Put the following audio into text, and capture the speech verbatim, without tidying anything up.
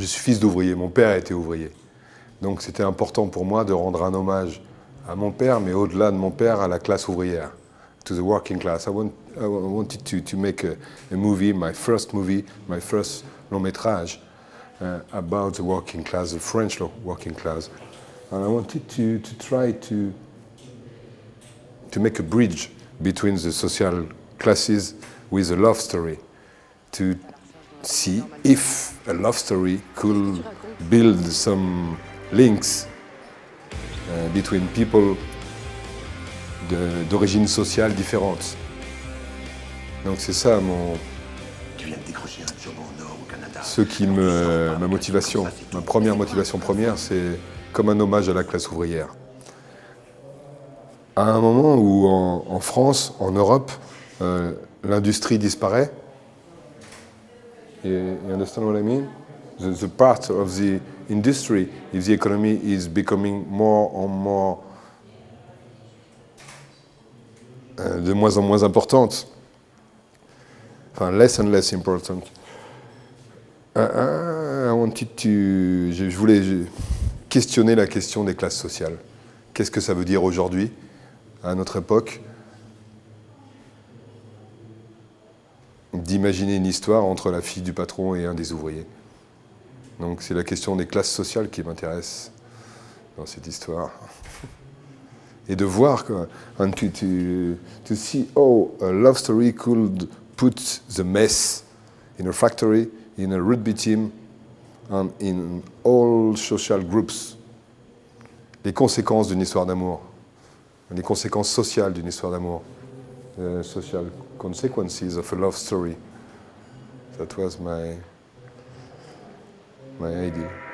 suis fils d'ouvrier, mon père était ouvrier. Donc c'était important pour moi de rendre un hommage à mon père, mais au-delà de mon père, à la classe ouvrière, to the working class. I, want, I wanted to, to make a, a movie, my first movie, my first long métrage, uh, about the working class, the French working class. And I wanted to, to try to, to make a bridge between the social classes with a love story, to see if a love story could build some links uh, between people d'origine sociale différente. Donc c'est ça mon, ce qui me, ma motivation, ma première motivation première, c'est comme un hommage à la classe ouvrière. À un moment où en, en France, en Europe, euh, l'industrie disparaît. You understand what I mean? The, the part of the industry, if the economy is becoming more and more, euh, de moins en moins importante, enfin less and less important. Uh, I wanted to, je, je voulais questionner la question des classes sociales. Qu'est-ce que ça veut dire aujourd'hui, à notre époque, d'imaginer une histoire entre la fille du patron et un des ouvriers. Donc c'est la question des classes sociales qui m'intéresse dans cette histoire. Et de voir, and to, to, to see how a love story could put the mess in a factory, in a rugby team, and in all social groups. Les conséquences d'une histoire d'amour, les conséquences sociales d'une histoire d'amour. The social consequences of a love story. That was my, my idea.